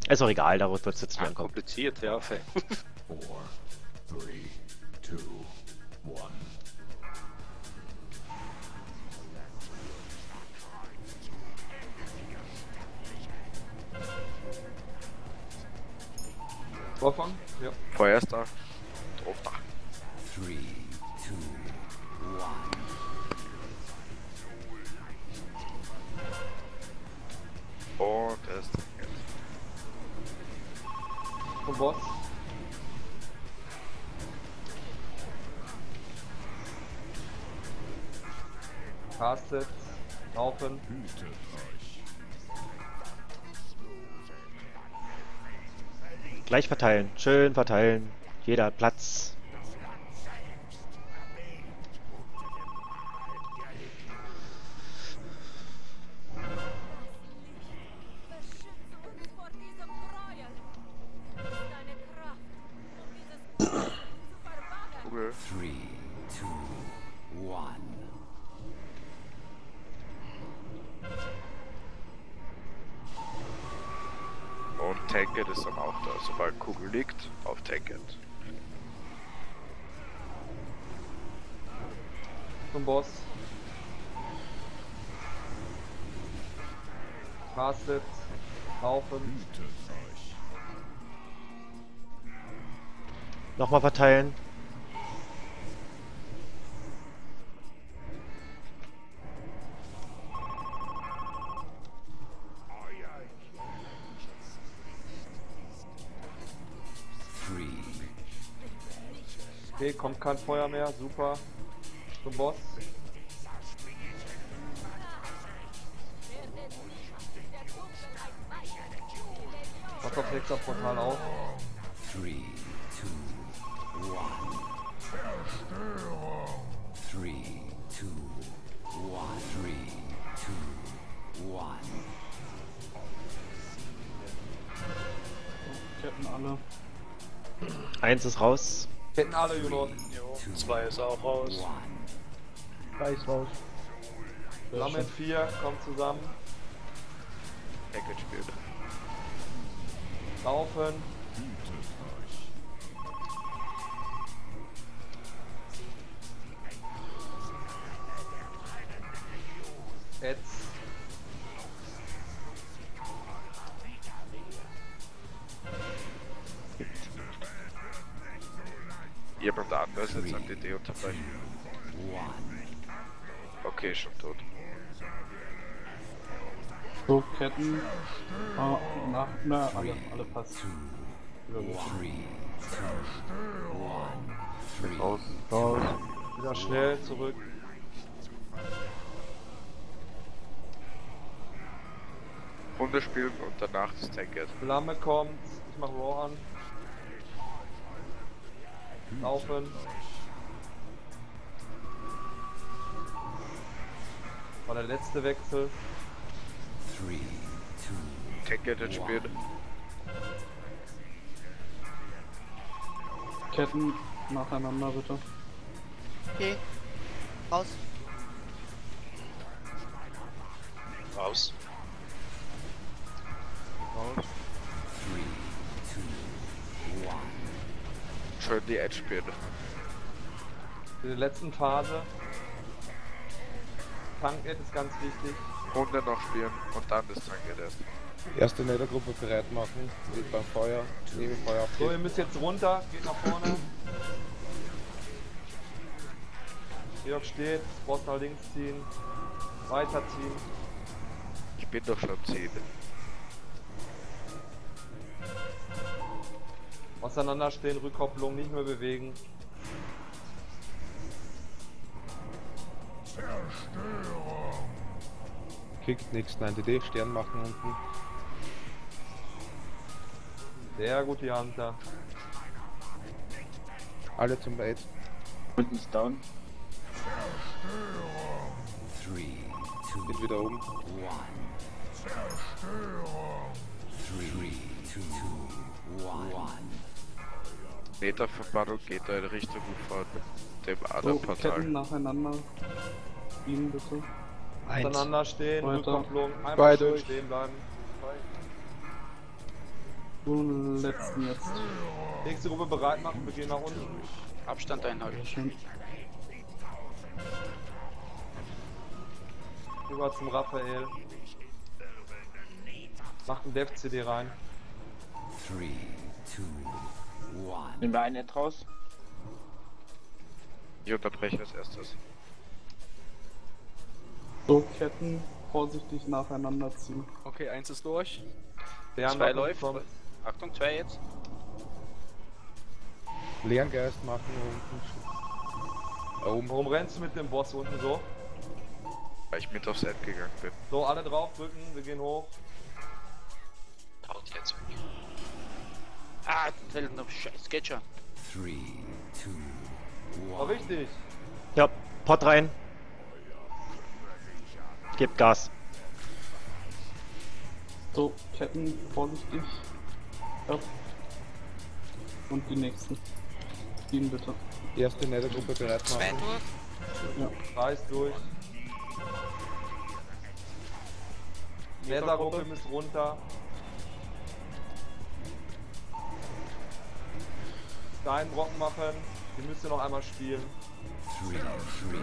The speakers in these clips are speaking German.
Ist auch egal, darauf wird es jetzt nicht ankommen. Kompliziert, ja. 4, 3, 2, 1. Vorfahren? Ja. Feuer ist da. Drauf da. 3, 2, 1. Und er ist drin. Vom Boss. Castet. Laufen. Gleich verteilen, schön verteilen. Jeder hat Platz. Kugel. 3, 2, 1. Und Tankett ist dann auch da. Sobald Kugel liegt, auf Tankett. Zum Boss. Castet. Laufen. Nochmal verteilen. Okay, kommt kein Feuer mehr. Super. Zum Boss. Pass auf Hexerportal auf. 3, 2, 1. 3, 2, 1. 3, 2, 1. Ketten alle. 1 ist raus. Kennen alle, Junot. 2 ist auch raus. 3 ist raus. Flammen 4, kommt zusammen. Tankett spielt. Laufen. Jetzt. Jemand anders jetzt an die Idee unterbrechen. Okay, schon tot. So, Ketten. Alle passen. Raus. Raus. Wieder schnell zurück. Runde spielen und danach das Tankett. Flamme kommt. Ich mach Raw an. Laufen. War der letzte Wechsel. 3, 2, Tankett jetzt spielt. Ketten nacheinander bitte. Okay. Raus. Raus. Raus. 3, 2, 1. Schön die Edge spielen. Für die letzten Phase. Tankett ist ganz wichtig. Runde noch spielen und dann das Tankett erst. Erste Nethergruppe bereit machen, geht beim Feuer, Nebelfeuer So, ihr abgeben. müsst jetzt runter, geht nach vorne. Georg steht, Boss nach links ziehen, weiterziehen. Ich bin doch schon 10. Auseinanderstehen, Rückkopplung, nicht mehr bewegen. Kickt nächsten 1DD, Stern machen unten. Sehr gut, die Hunter. Alle zum Bait. Unten ist down. 3, 2, Geht wieder oben. 1. 3, 2, 1. Meterverbannung geht da in Richtung von dem So, Aderportal. Ketten nacheinander. Ihnen bitte. Auseinanderstehen, Weiter. Rückkopplung, einmal Zwei schön durch. stehen bleiben. So, letzten jetzt. Nächste Gruppe bereit machen, wir gehen nach unten. Abstand einhalten. Schön. Rüber zum Raphael. Macht ein Dev-CD rein. 3, 2, 1. Nehmen wir einen Net raus. Ich unterbreche als erstes. So, Ketten vorsichtig nacheinander ziehen. Okay, 1 ist durch. Der 2 noch läuft. kommt. Achtung, 2 jetzt. Leeren Geist machen unten. Oben. Warum rennst du mit dem Boss unten so? Weil ich mit aufs Set gegangen bin. So, alle drauf drücken, wir gehen hoch. Haut jetzt weg. Ah, das fällt noch scheiß, geht schon. 3, 2, War 1. richtig. Ja, Pot rein. Gebt Gas. So, Ketten vorsichtig. Ja. Und die nächsten. Ihn bitte. Erste Nethergruppe bereit machen. Reiß durch. Nethergruppe ist runter. Steinbrocken machen. Die müsst ihr noch einmal spielen. 3, 3,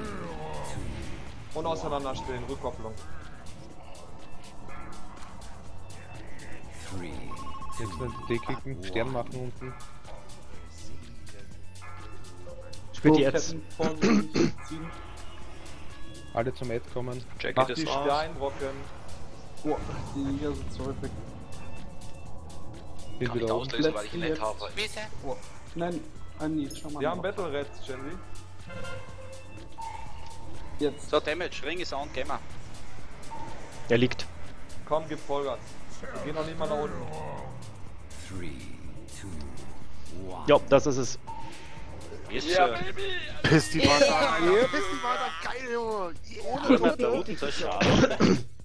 2, Und auseinanderstehen. Rückkopplung. 3. Jetzt einen D-Kicken, Stern machen unten. Spielt So, die jetzt. Ketten vorsichtig ziehen. Alle zum Ad kommen. Jacket Macht ist die raus. Steinbrocken. Oh, die Jäger sind so häufig. Bin Kann wieder ich oben. auslösen, weil ich ihn Letzten nicht habe. Bitte. Oh. Nein, ein Need, schau mal. Wir haben nach. Battle Reds, Chandy. Jetzt. So, Damage, Ring ist on, gehen wir. Der liegt. Komm, gib Vollgas. Wir gehen noch nicht mal nach unten. 3, 2, 1. Ja, das ist es. Yes, Ja, Sir. Piss die Wand an. Ohne mit der Routen, so schade.